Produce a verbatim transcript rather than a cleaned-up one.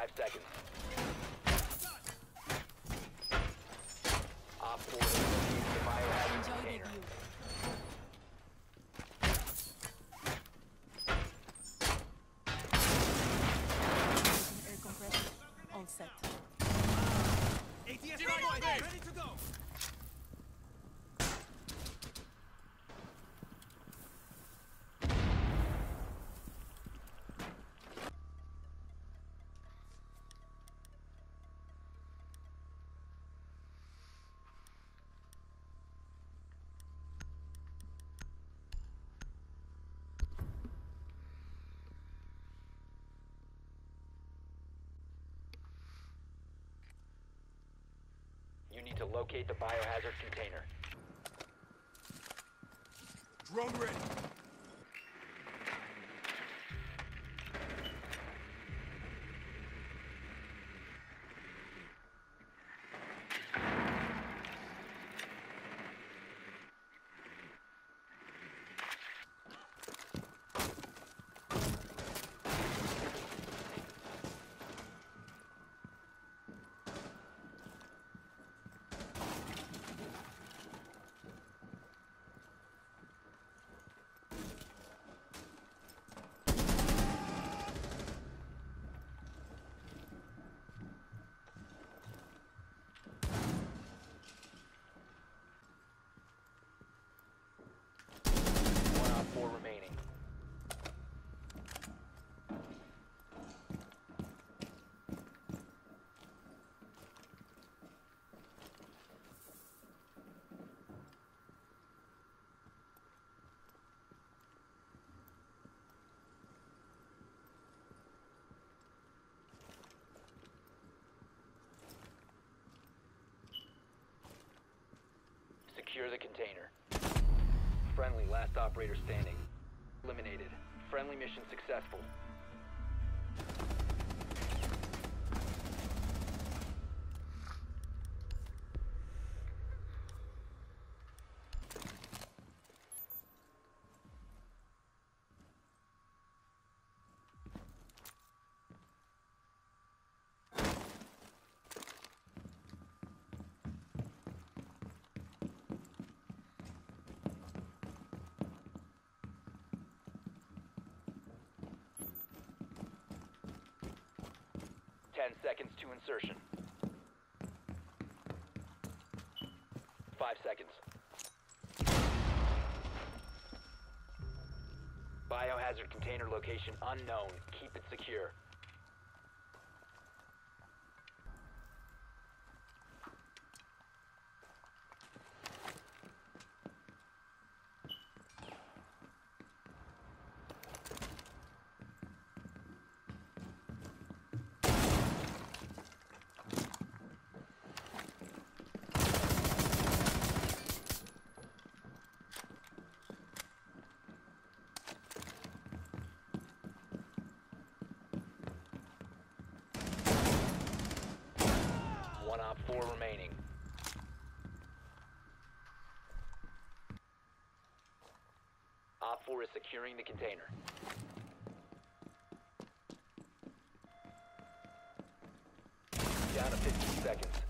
Five seconds. Op four located the biohazard Enjoy the container. view. Air compressor. All set. A T S right, ready to go. You need to locate the biohazard container. Drone ready. One op four remaining. Secure the container. Friendly, last operator standing. Eliminated. Friendly mission successful. Ten seconds to insertion. Five seconds. Biohazard container location unknown. Keep it secure. One op four remaining. Op four is securing the container. Down to fifteen seconds.